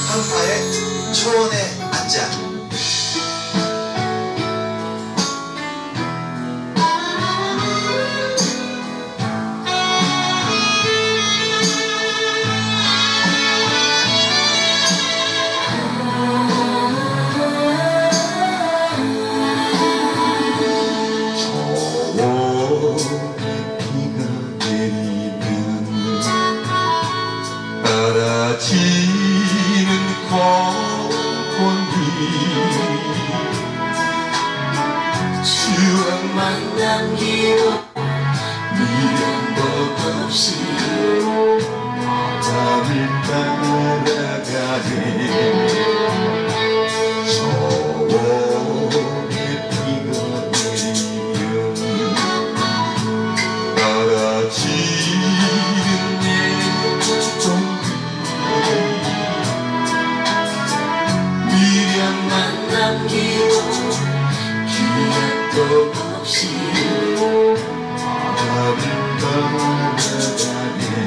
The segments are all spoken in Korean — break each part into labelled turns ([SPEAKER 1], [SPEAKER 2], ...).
[SPEAKER 1] 한파의 초원에 앉아
[SPEAKER 2] 사라지는 콩콩이 추억만 남기고 미련도 없이 바람을 따라가네 저녁에 비가 내리면 사라지는 미련만 남기고 기약도 없이 바람을 따라가네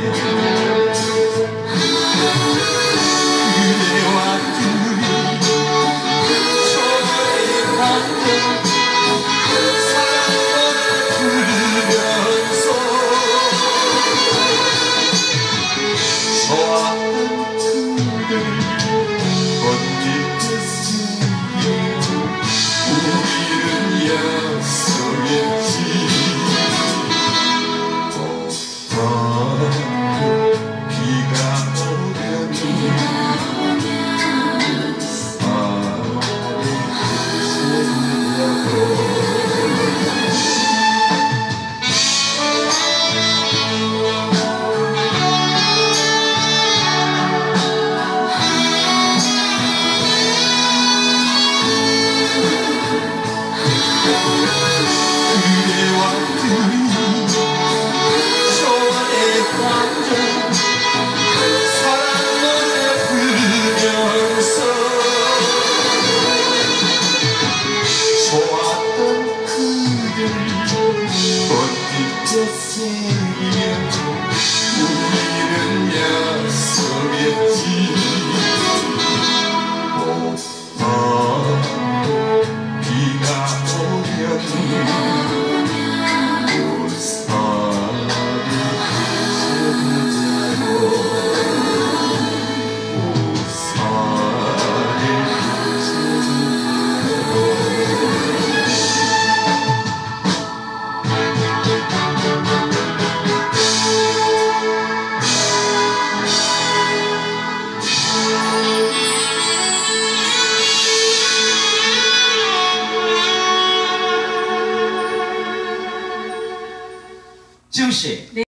[SPEAKER 2] 그대와 둘이 초원에 앉아 사랑을 부르면서 소왔던 그대를 우리는 약속했지 비가 오면 그대와 둘이 초원에 앉아 사랑 노래 부르면서 좋았던 그대를 꽃잎에 새기며 우리는 약속했지 비가 오면
[SPEAKER 1] 지훈씨